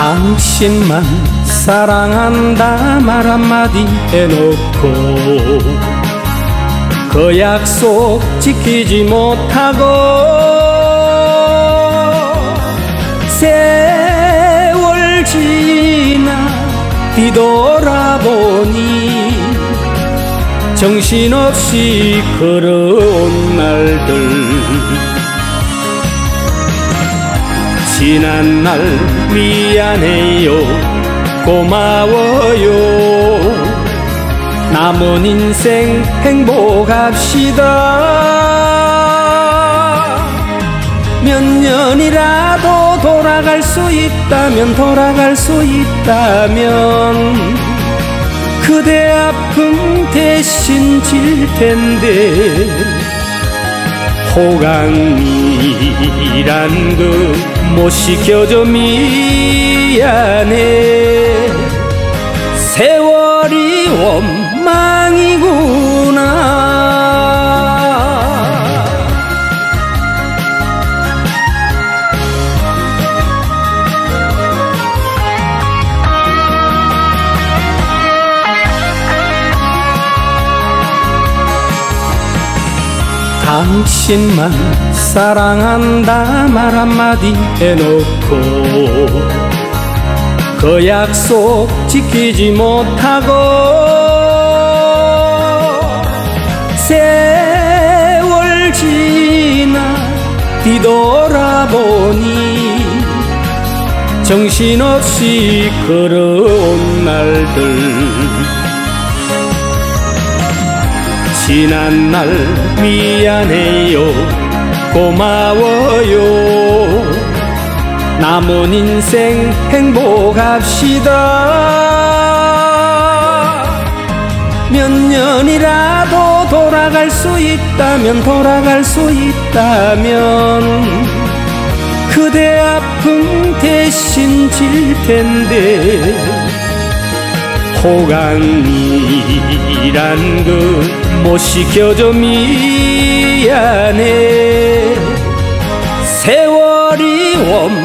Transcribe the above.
당신만 사랑한다 말 한마디 해놓고 그 약속 지키지 못하고 세월 지나 뒤돌아보니 정신없이 걸어온 날들 지난 날 미안해요 고마워요 남은 인생 행복합시다 몇 년이라도 돌아갈 수 있다면 그대 아픔 대신 질 텐데 호강이란 그 못 시켜줘 미안해 세월이 원망이구나 당신만 사랑한다 말 한마디 해놓고 그 약속 지키지 못하고 세월 지나 뒤돌아보니 정신없이 걸어온 날들 지난 날 미안해요 고마워요 남은 인생 행복합시다 몇 년이라도 돌아갈 수 있다면 그대 아픔 대신 질 텐데 호강이란 그 못 시켜줘 미안해 세월이